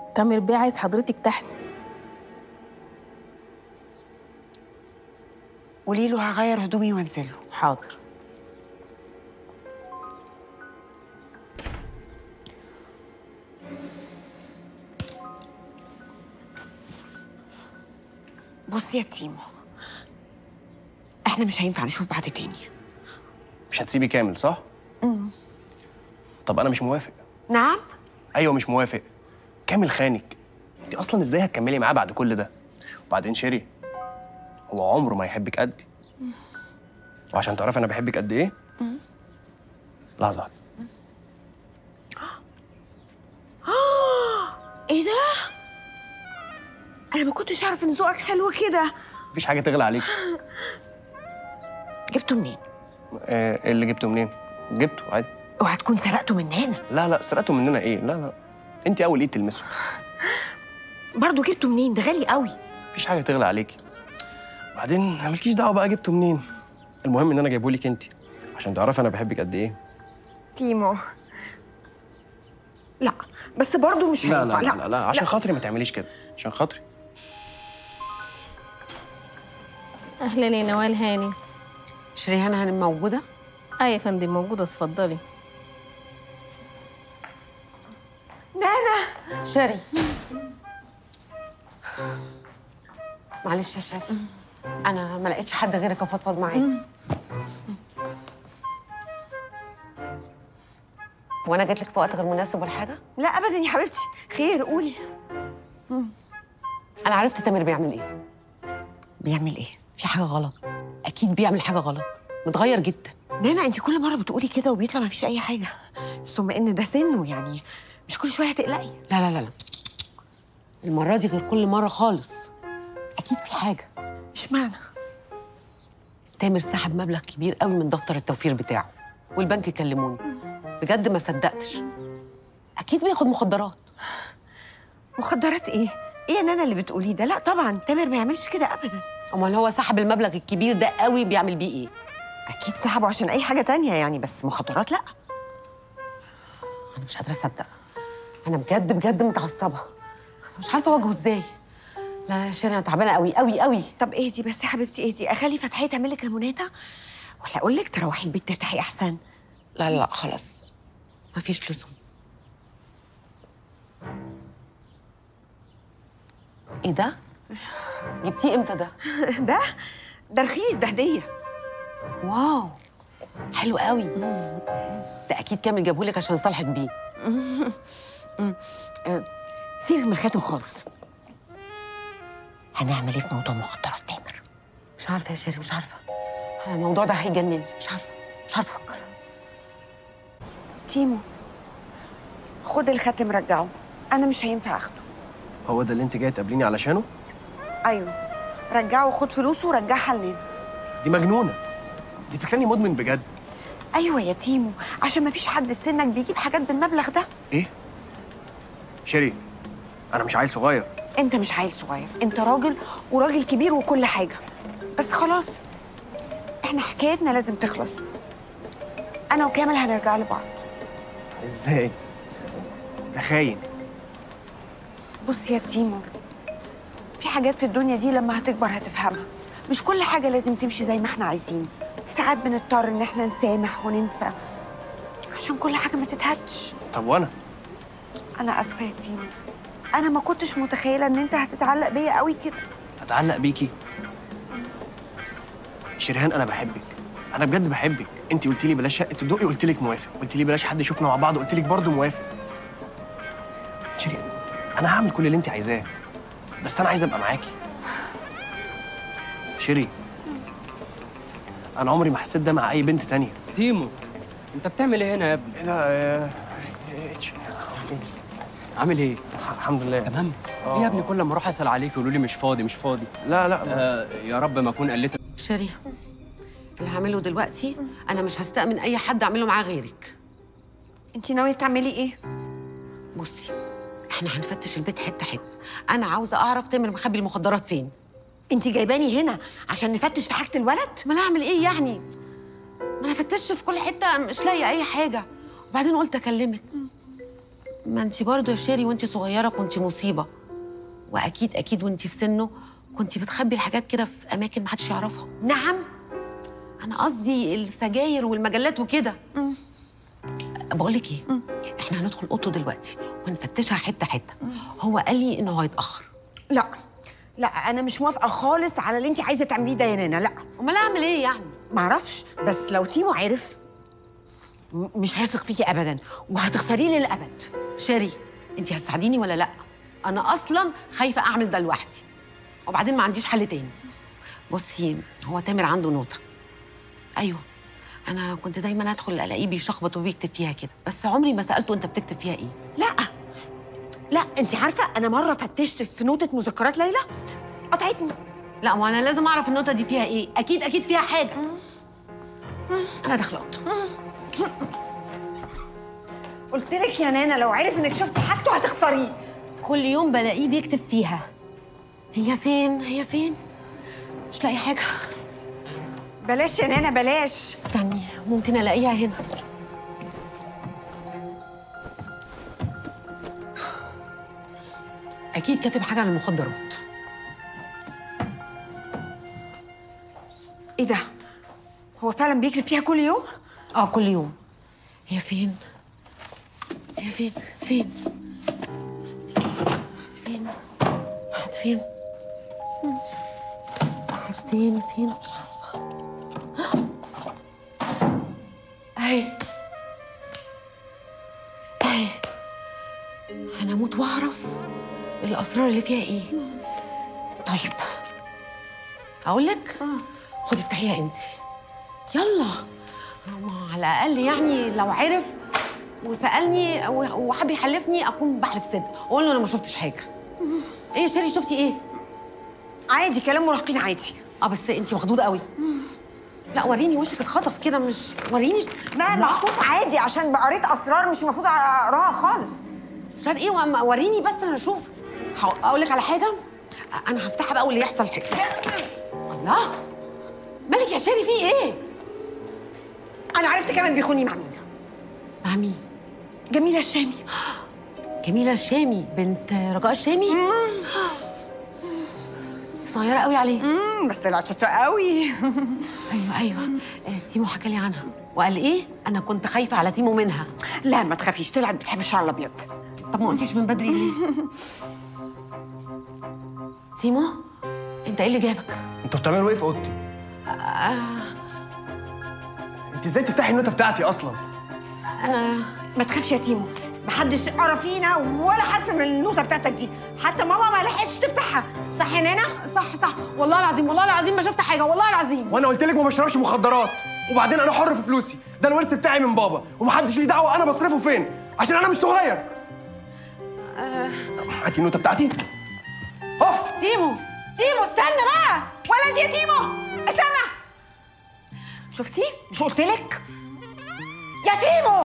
تامر بيه عايز حضرتك تحت. قولي له هغير هدومي وانزله. حاضر. بصي يا تيمو، احنا مش هينفع نشوف بعض تاني. مش هتسيبي كامل صح؟ طب انا مش موافق. نعم؟ ايوه مش موافق. كامل خانك. انت اصلا ازاي هتكملي معاه بعد كل ده؟ وبعدين شيري، هو عمره ما يحبك قدي. وعشان تعرفي انا بحبك قد ايه؟ لحظه واحده. ايه ده؟ انا ما كنتش اعرف ان ذوقك حلو كده. مفيش حاجه تغلى عليك. جبته منين؟ ايه اللي جبته منين؟ جبته عادي. اوعى تكون سرقته من هنا. لا لا، سرقته مننا ايه؟ لا لا، انت اول ايد تلمسه. برضه جبته منين؟ ده غالي قوي. مفيش حاجه تغلى عليكي. بعدين مالكيش دعوه بقى جبته منين. المهم ان انا جايبه لك انت عشان تعرفي انا بحبك قد ايه. تيمو، لا بس برضه مش لا هينفع. لا لا لا، عشان خاطري ما تعمليش كده، عشان خاطري. اهلا يا نوال هاني. شريهان هانم موجودة؟ يا فندم موجوده، اتفضلي. نانا. شري، معلش يا شري، أنا ما لقيتش حد غيرك أفضفض معاه. وأنا جيت لك في وقت غير مناسب ولا حاجة؟ لا ابدا يا حبيبتي، خير قولي. أنا عرفت تامر بيعمل إيه. بيعمل ايه؟ في حاجة غلط، أكيد بيعمل حاجة غلط، متغير جدا. نانا انت كل مره بتقولي كده وبيطلع ما فيش اي حاجه، ثم ان ده سنه يعني مش كل شويه هتقلقي. لا لا لا لا، المرة دي غير كل مرة خالص، أكيد في حاجة. اشمعنى؟ تامر سحب مبلغ كبير قوي من دفتر التوفير بتاعه، والبنك كلموني، بجد ما صدقتش. أكيد بياخد مخدرات. مخدرات ايه؟ ايه يا نانا اللي بتقوليه ده؟ لا طبعا تامر ما يعملش كده ابدا. امال هو سحب المبلغ الكبير ده قوي بيعمل بيه ايه؟ اكيد سحبه عشان اي حاجه تانية يعني، بس مخدرات لا. انا مش قادره اصدق، انا بجد بجد متعصبه، انا مش عارفه اواجهه ازاي. لا يا شيرين انا تعبانه قوي قوي قوي. طب اهدي بس يا حبيبتي اهدي، اخلي فتحيه تعمل لك ليموناته ولا اقول لك تروحي البيت ترتاحي احسن؟ لا لا خلاص، مفيش لزوم. ايه ده؟ جبتيه امتى ده؟ ده رخيص، ده هديه. واو حلو قوي. ده اكيد كامل جابهولك عشان يصالحك بيه. سيبك من الخاتم خالص. هنعمل ايه في موضوع مخدرات تامر؟ مش عارفه يا شيري، مش عارفه، أنا الموضوع ده هيجنني، مش عارفه افكر. تيمو خد الخاتم رجعه، انا مش هينفع اخده. هو ده اللي انت جاي تقابليني علشانه؟ ايوه رجعه وخد فلوسه ورجعها لنا. دي مجنونه، دي فاكراني مدمن بجد. ايوه يا تيمو، عشان ما فيش حد في سنك بيجيب حاجات بالمبلغ ده. ايه؟ شيري انا مش عيل صغير. انت مش عيل صغير، انت راجل وراجل كبير وكل حاجه، بس خلاص احنا حكايتنا لازم تخلص. انا وكامل هنرجع لبعض. ازاي؟ ده خاين. بص يا تيمو، في حاجات في الدنيا دي لما هتكبر هتفهمها، مش كل حاجه لازم تمشي زي ما احنا عايزين، ساعات بنضطر ان احنا نسامح وننسى عشان كل حاجه ما تتهدش. طب وانا؟ انا اسفه يا تيمو، انا ما كنتش متخيله ان انت هتتعلق بيا قوي كده. اتعلق بيكي؟ شيريهان انا بحبك، انا بجد بحبك. انت قلت لي بلاش شقه الدقي، قلت لك موافق. قلت لي بلاش حد يشوفنا مع بعض، قلت لك برضه موافق. شيريهان انا هعمل كل اللي انت عايزاه، بس انا عايز ابقى معاكي. شيري انا عمري ما حسيت ده مع اي بنت تانية. تيمو انت بتعمل ايه هنا يا ابني؟ ايه ده؟ عامل ايه؟ الحمد لله تمام. ايه يا ابني كل ما اروح اسال عليك يقولوا لي مش فاضي مش فاضي. لا لا يا رب ما اكون قلت. شيري اللي هعمله دلوقتي انا مش هستأمن اي حد اعمله معاه غيرك. انت ناويه تعملي ايه؟ بصي احنا هنفتش البيت حته حته، انا عاوزه اعرف تامر مخبي المخدرات فين. انت جايباني هنا عشان نفتش في حاجه الولد؟ ما انا اعمل ايه يعني؟ ما انا فتشت في كل حته مش لاقي اي حاجه، وبعدين قلت اكلمك. ما انت برضه يا شيري وانت صغيره كنت مصيبه، واكيد اكيد وانت في سنه كنت بتخبي الحاجات كده في اماكن محدش يعرفها. نعم. انا قصدي السجاير والمجلات وكده. بقول لك ايه، احنا هندخل اوضته دلوقتي ونفتشها حته حته. هو قال لي انه هيتاخر. لا لا، انا مش موافقه خالص على اللي انت عايزه تعمليه ده يا نانا. لا امال اعمل ايه يعني؟ معرفش، بس لو تيمو عرف مش هيثق فيكي ابدا وهتخسريه للابد. شيري انت هتساعديني ولا لا؟ انا اصلا خايفه اعمل ده لوحدي، وبعدين ما عنديش حل تاني. بصي، هو تامر عنده نوتة. ايوه، انا كنت دايما ادخل الاقيه بيشخبط وبيكتب فيها كده، بس عمري ما سالته انت بتكتب فيها ايه. لا لا، انت عارفه انا مره فتشت في نوتة مذكرات ليلى قطعتني. لا، ما انا لازم اعرف النوتة دي فيها ايه، اكيد اكيد فيها حاجه. انا داخله اوضته. قلت لك يا نانا لو عرف انك شفتي حاجته هتخسريه. كل يوم بلاقيه بيكتب فيها. هي فين هي فين؟ مش لاقي حاجه. بلاش يا نانا بلاش. استني، ممكن الاقيها هنا. اكيد كاتب حاجه عن المخدرات. ايه ده؟ هو فعلا بيكتب فيها كل يوم؟ كل يوم. هي فين؟ هي فين؟ فين؟ فين؟ راحت فين؟ راحت فين؟ فين؟ مش عارفة. اهي اهي. هنموت واعرف الاسرار اللي فيها ايه. طيب اقول لك؟ خدي افتحيها انت. يلا، على الاقل يعني لو عرف وسالني وحب يحلفني اكون بحلف صدق، اقول له انا ما شفتش حاجه. ايه يا شيري، شفتي ايه؟ عادي، كلام مراهقين عادي. بس انتي مخضوضه قوي. لا وريني وشك اتخطف كده، مش وريني. لا مخطوف عادي عشان قريت اسرار مش المفروض اقراها خالص. اسرار ايه؟ وريني بس انا اشوف. اقول لك على حاجه، انا هفتحها بقى واللي يحصل حاجه. الله، مالك يا شيري، في ايه؟ انا عرفت كمان بيخوني مع مين. مع مين؟ جميله الشامي. جميله الشامي بنت رجاء الشامي؟ صغيره قوي عليه. بس طلعت شاطره قوي. ايوه تيمو حكى لي عنها وقال ايه؟ انا كنت خايفه على تيمو منها. لا ما تخافيش، طلعت بتحب الشعر الابيض. طب ما قلتيش من بدري ليه؟ تيمو، انت ايه اللي جابك؟ انتوا بتعملوا ايه في اوضتي؟ انت ازاي تفتحي النوتة بتاعتي اصلا؟ انا ما تخافش يا تيمو، محدش قرا فينا ولا حرف من النوتة بتاعتك دي، حتى ماما ما لحقتش تفتحها. صح يا نانا؟ صح، والله العظيم والله العظيم ما شفت حاجه، والله العظيم. وانا قلت لك ما بشربش مخدرات، وبعدين انا حر في فلوسي، ده الورث بتاعي من بابا ومحدش ليه دعوه انا بصرفه فين عشان انا مش صغير. هاتي النوتة بتاعتي. تيمو استنى بقى. ولد يا تيمو استنى. شفتي؟ مش قلت لك؟ يا تيمو